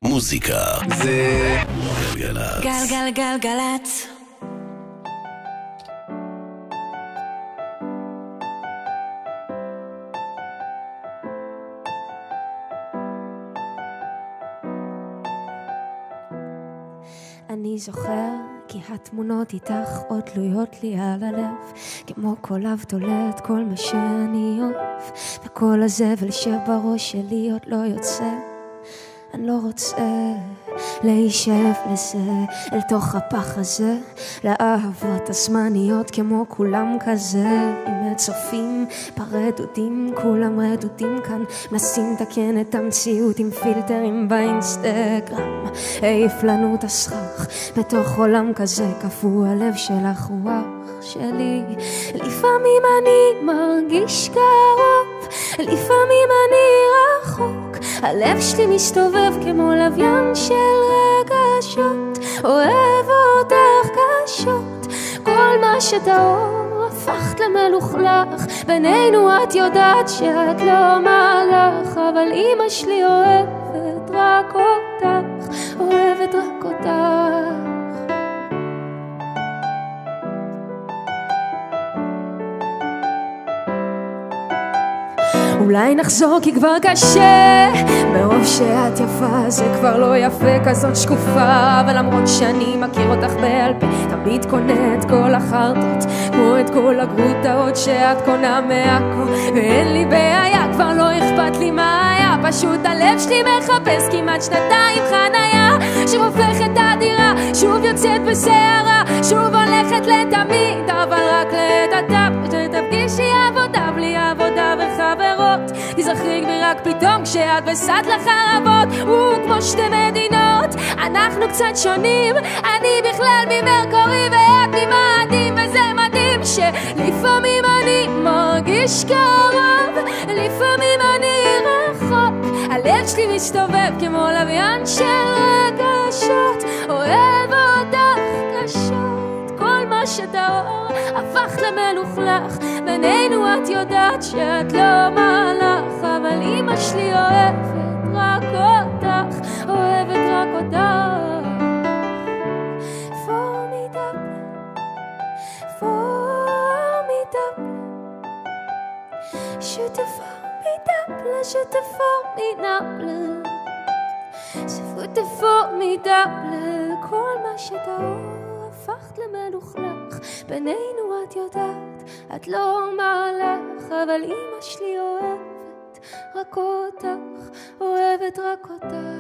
מוזיקה זה גלגלצ. גלגלגלגלצ. אני זוכר כי התמונות איתך עוד תלויות לי על הלב, כמו כל אב תולד כל מה שאני אוהב, וכל הזבל שבראש שלי עוד לא יוצא. אני לא רוצה להישאב לזה, אל תוך הפח הזה, לאהבות הזמניות כמו כולם כזה, עם צופים ברדודים, כולם רדודים כאן, מנסים לתקן את המציאות עם פילטרים באינסטגרם, העיף לנו את הסכך בתוך עולם כזה, קפוא הלב שלך רוח שלי. לפעמים אני מרגיש קרוב, לפעמים אני רחוק, הלב שלי מסתובב כמו לוויין של רגשות, אוהב אותך קשות, כל מה שטהור הפכת למלוכלך, בינינו את יודעת שאת לא מלאך, אבל אמא שלי אוהבת רק אותך, אוהבת רק אותך. אולי נחזור כי כבר קשה, מרוב שאת יפה זה כבר לא יפה, כזאת שקופה, אבל למרות שאני מכיר אותך בעל פה, תמיד קונה את כל החרטות, כמו את כל הגרוטאות שאת קונה מהכל, ואין לי בעיה, כבר לא אכפת לי מה היה, פשוט הלב שלי מחפש כמעט שנתיים חנייה, שוב הופכת הדירה, שוב יוצאת בסערה, שוב הולכת לתמיד, אבל רק לעת עתה, שתפגישי עבודה בלי עבודה וחברות, תזכרי בי רק פתאום כשאת בסד לחרבות, כמו שתי מדינות, אנחנו קצת שונים, אני בכלל ממרקורי ואת ממאדים, וזה מדהים שלפעמים אני מרגיש קרוב, לפעמים אני רחוק, הלב שלי מסתובב כמו לוויין של רגשות, אוהב אותך קשות, כל מה שטהור הפך למלוכלך, בינינו את יודעת שאת לא מלאך, אבל אמא שלי אוהבת רק אותך, אוהבת רק אותך. Je te formidable, c'est formidable, כל מה שטהור הפכת למלוכלך, בינינו את יודעת, את לא מלאך, אבל אמא שלי אוהבת רק אותך, אוהבת רק אותך.